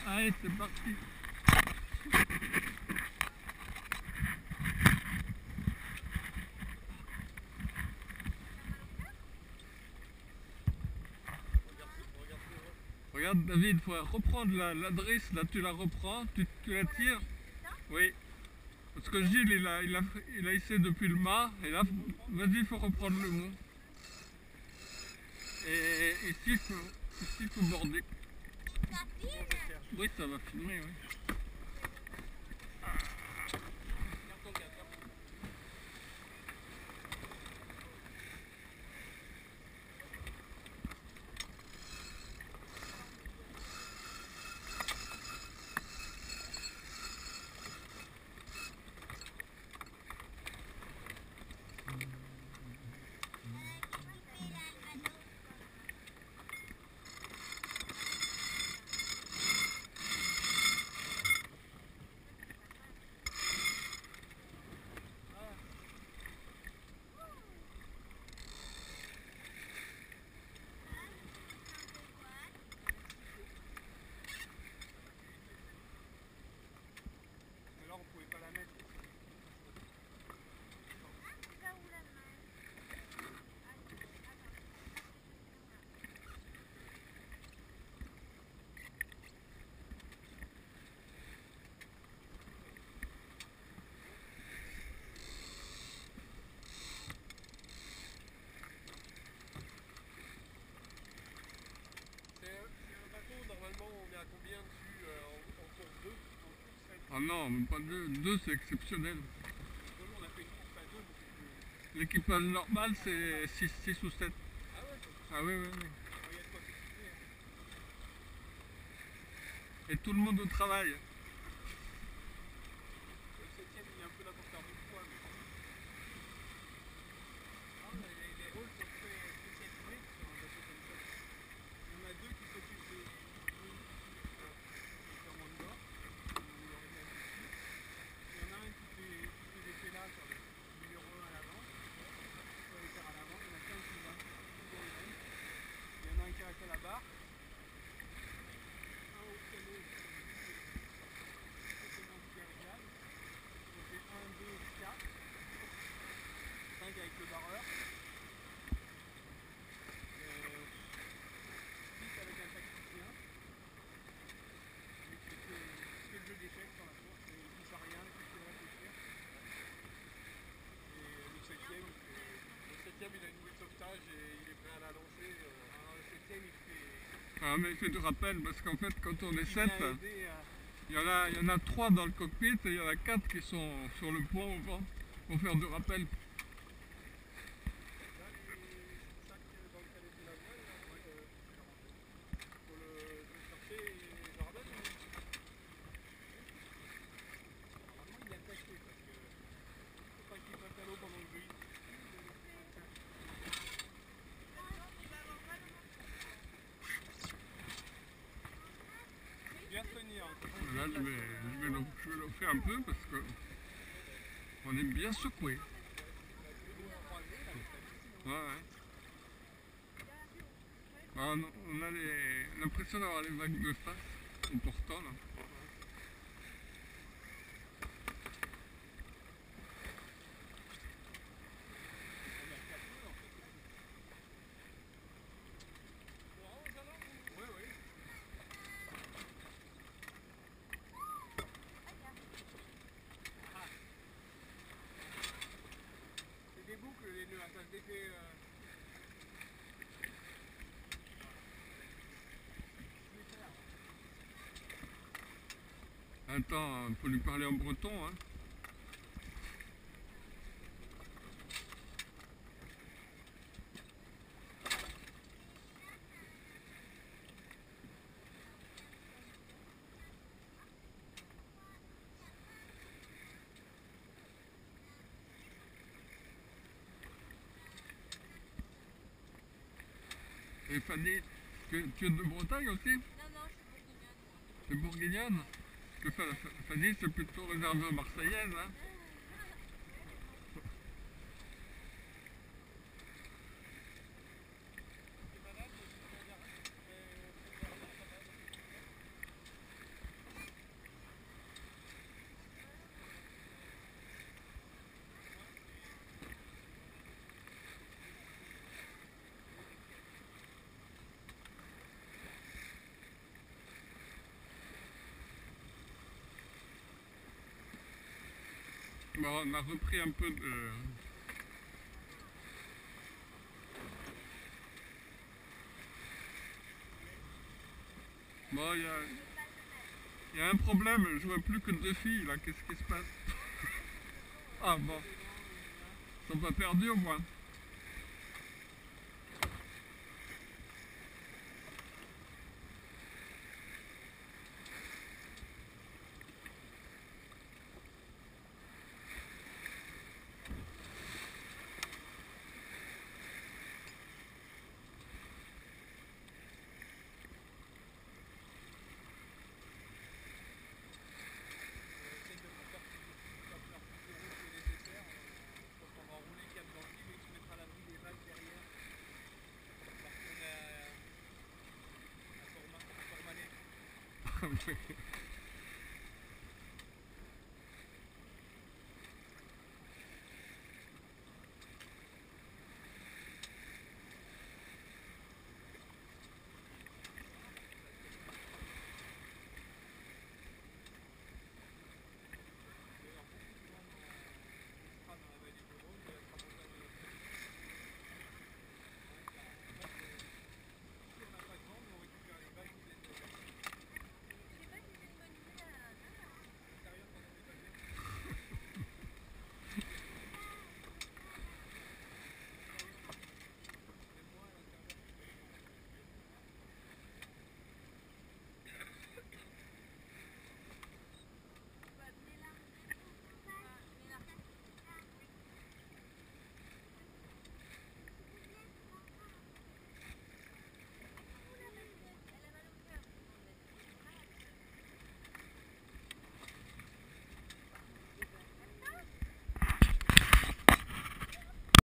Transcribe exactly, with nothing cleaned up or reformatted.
Allez, c'est parti. Regarde David, il faudrait reprendre l'adresse, là tu la reprends, tu, tu la tires. Oui. Parce que Gilles il a, il a, il a essayé depuis le mât, et là, vas-y, il faut reprendre le mot. Et ici, il faut, ici, il faut border. Oui, ça va filmer, oui. Ah non, même pas deux. Deux, c'est exceptionnel. L'équipage normal, c'est six ou sept. Ah oui, oui, oui. Et tout le monde au travail. Avec le barreur, euh, six avec un tacticien, mais c'est que, que le jeu d'échecs sur la course, et il touche à rien, il fait réfléchir. Et le septième, il fait... le septième il a une bouée de sauvetage et il est prêt à la lancer. Alors le septième il fait... Ah mais il fait du rappel parce qu'en fait quand on est sept, il y en a, il y en a trois dans le cockpit et il y en a quatre qui sont sur le pont pour faire du rappel. Là, je vais, je vais, le, je vais le faire un peu parce que on est bien secoué. Ouais, ouais. On, on a l'impression d'avoir les vagues de face en portant là. Attends, il faut lui parler en breton, hein. Et Fanny, tu, tu es de Bretagne aussi? Non, non, je suis bourguignonne. Tu es bourguignonne? Parce que Fanny, c'est plutôt réservé aux Marseillaises, hein. Bon, on a repris un peu de... Bon, il y a... Il y a un problème, je vois plus que deux filles là, qu'est-ce qui se passe? Ah bon, ils sont pas perdus au moins. Essaye de faire plus de faire plus de route que nécessaire. Je pense qu'on va rouler cap dans le vide et se mettre à l'abri des vagues derrière. Parce qu'on a un format, un format